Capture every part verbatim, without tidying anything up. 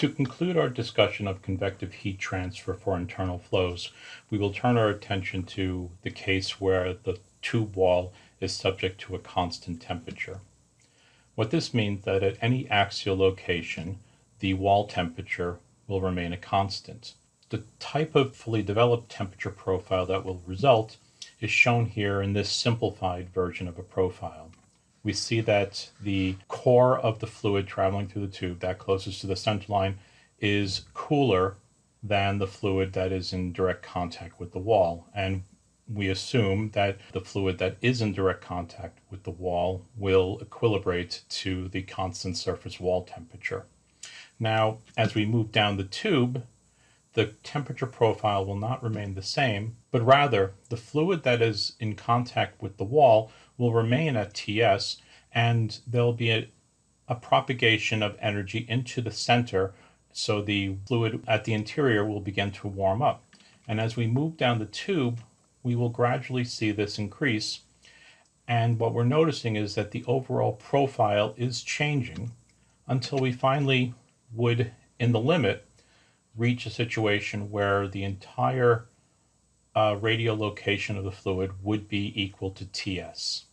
To conclude our discussion of convective heat transfer for internal flows, we will turn our attention to the case where the tube wall is subject to a constant temperature. What this means that at any axial location, the wall temperature will remain a constant. The type of fully developed temperature profile that will result is shown here in this simplified version of a profile. We see that the core of the fluid traveling through the tube, that closest to the center line, is cooler than the fluid that is in direct contact with the wall. And we assume that the fluid that is in direct contact with the wall will equilibrate to the constant surface wall temperature. Now, as we move down the tube, the temperature profile will not remain the same, but rather the fluid that is in contact with the wall will remain at T S, and there'll be a, a propagation of energy into the center, so the fluid at the interior will begin to warm up. And as we move down the tube, we will gradually see this increase, and what we're noticing is that the overall profile is changing until we finally would, in the limit, reach a situation where the entire uh, radial location of the fluid would be equal to T S.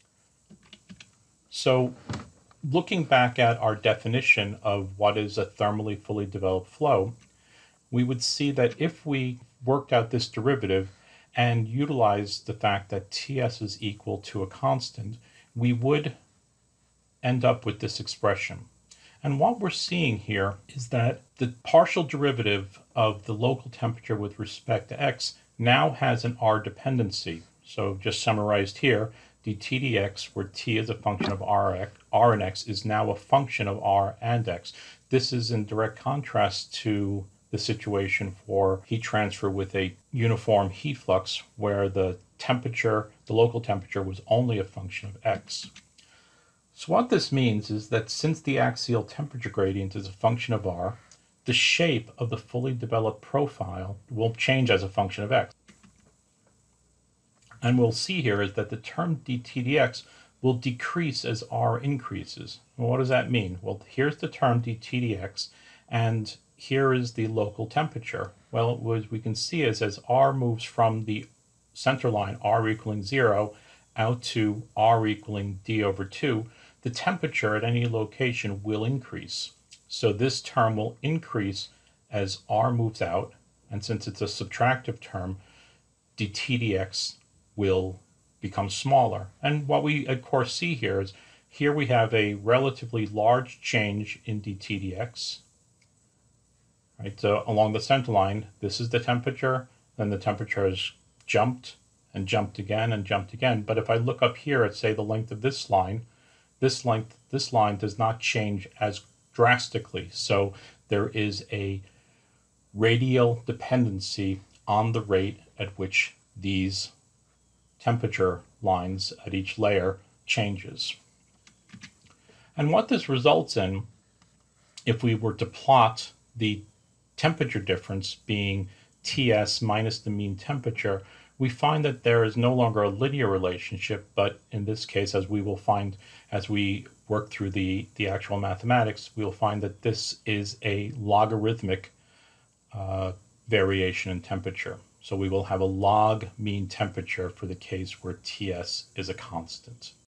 So looking back at our definition of what is a thermally fully developed flow, we would see that if we worked out this derivative and utilized the fact that T S is equal to a constant, we would end up with this expression. And what we're seeing here is that the partial derivative of the local temperature with respect to x now has an r dependency. So just summarized here, dt dx, where t is a function of r, r and x, is now a function of r and x. This is in direct contrast to the situation for heat transfer with a uniform heat flux, where the temperature, the local temperature, was only a function of x. So what this means is that since the axial temperature gradient is a function of r, the shape of the fully developed profile will change as a function of x. And we'll see here is that the term dt dx will decrease as r increases. Well, what does that mean? Well, here's the term dt dx, and here is the local temperature. Well, what we can see is as r moves from the center line, r equaling zero, out to r equaling d over two, the temperature at any location will increase. So this term will increase as r moves out, and since it's a subtractive term, dt dx will become smaller. And what we, of course, see here is here we have a relatively large change in dt dx. Right, so along the center line, this is the temperature, then the temperature has jumped and jumped again and jumped again. But if I look up here at, say, the length of this line, this length, this line does not change as drastically. So there is a radial dependency on the rate at which these temperature lines at each layer changes. And what this results in, if we were to plot the temperature difference being T S minus the mean temperature, we find that there is no longer a linear relationship, but in this case, as we will find as we work through the, the actual mathematics, we'll find that this is a logarithmic uh, variation in temperature. So we will have a log mean temperature for the case where T S is a constant.